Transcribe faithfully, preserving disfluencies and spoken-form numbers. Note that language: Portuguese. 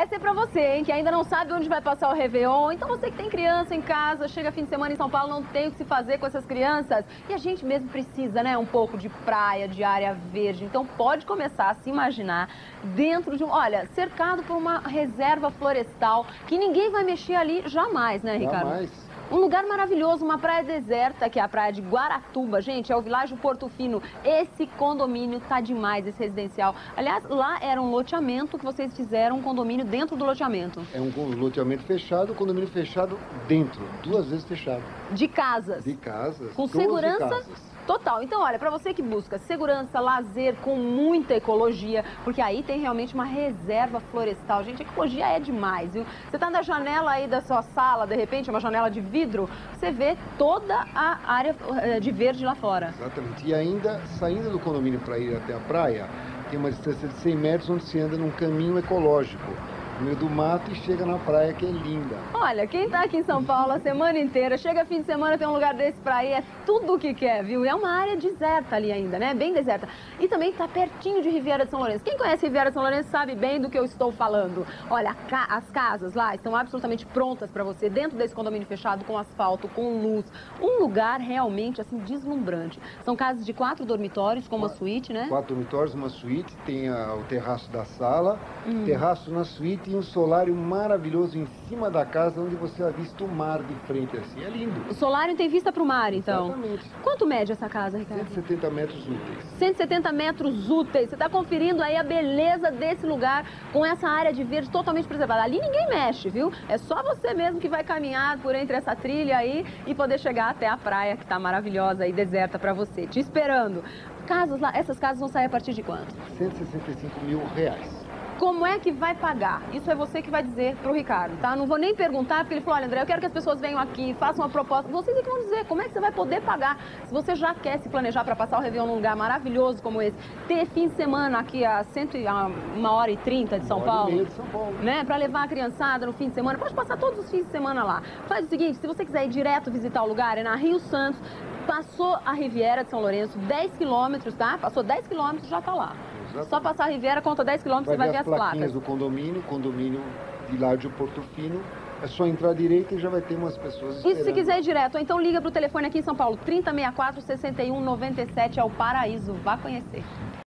Essa é pra você, hein, que ainda não sabe onde vai passar o Réveillon. Então você que tem criança em casa, chega fim de semana em São Paulo, não tem o que se fazer com essas crianças. E a gente mesmo precisa, né, um pouco de praia, de área verde. Então pode começar a se imaginar dentro de um, olha, cercado por uma reserva florestal, que ninguém vai mexer ali jamais, né, Ricardo? Jamais. Um lugar maravilhoso, uma praia deserta, que é a praia de Guaratuba, gente, é o Világio Porto Fino. Esse condomínio tá demais, esse residencial. Aliás, lá era um loteamento que vocês fizeram, um condomínio dentro do loteamento. É um loteamento fechado, condomínio fechado dentro, duas vezes fechado. De casas. De casas. Com segurança casas. total. Então, olha, para você que busca segurança, lazer, com muita ecologia, porque aí tem realmente uma reserva florestal. Gente, a ecologia é demais, viu? Você tá na janela aí da sua sala, de repente, uma janela de vidro, você vê toda a área de verde lá fora. Exatamente. E ainda, saindo do condomínio para ir até a praia, tem uma distância de cem metros onde se anda num caminho ecológico, no meio do mato, e chega na praia, que é linda. Olha, quem tá aqui em São Paulo a semana inteira, chega fim de semana, tem um lugar desse pra ir, é tudo o que quer, viu? E é uma área deserta ali ainda, né? Bem deserta. E também tá pertinho de Riviera de São Lourenço. Quem conhece Riviera de São Lourenço sabe bem do que eu estou falando. Olha, as casas lá estão absolutamente prontas pra você, dentro desse condomínio fechado, com asfalto, com luz. Um lugar realmente, assim, deslumbrante. São casas de quatro dormitórios, com uma suíte, né? Quatro dormitórios, uma suíte, tem a, o terraço da sala, hum. terraço na suíte, e um solário maravilhoso em cima da casa, onde você avista o mar de frente, assim, é lindo. O solário tem vista para o mar, então? Exatamente. Quanto mede essa casa, Ricardo? cento e setenta metros úteis. cento e setenta metros úteis. Você está conferindo aí a beleza desse lugar, com essa área de verde totalmente preservada. Ali ninguém mexe, viu? É só você mesmo que vai caminhar por entre essa trilha aí e poder chegar até a praia, que está maravilhosa e deserta para você, te esperando. Casas lá, essas casas vão sair a partir de quanto? cento e sessenta e cinco mil reais. Como é que vai pagar? Isso é você que vai dizer pro Ricardo, tá? Não vou nem perguntar, porque ele falou, olha, André, eu quero que as pessoas venham aqui, façam uma proposta. Vocês é que vão dizer como é que você vai poder pagar. Se você já quer se planejar para passar o Réveillon num lugar maravilhoso como esse, ter fim de semana aqui a, cento, a uma hora e trinta de São uma hora Paulo, e meia de São Paulo, né? Para levar a criançada no fim de semana, pode passar todos os fins de semana lá. Faz o seguinte, se você quiser ir direto visitar o lugar, é na Rio Santos, passou a Riviera de São Lourenço, dez quilômetros, tá? Passou dez quilômetros, já tá lá. Exatamente. Só passar a Riviera, conta dez quilômetros, você vai ver as placas. Vai ver as plaquinhas do condomínio, condomínio Világio Porto Fino. É só entrar à direita e já vai ter umas pessoas esperando. E se quiser ir direto, ou então liga pro telefone aqui em São Paulo, trinta, sessenta e quatro, sessenta e um, noventa e sete, é o Paraíso. Vá conhecer.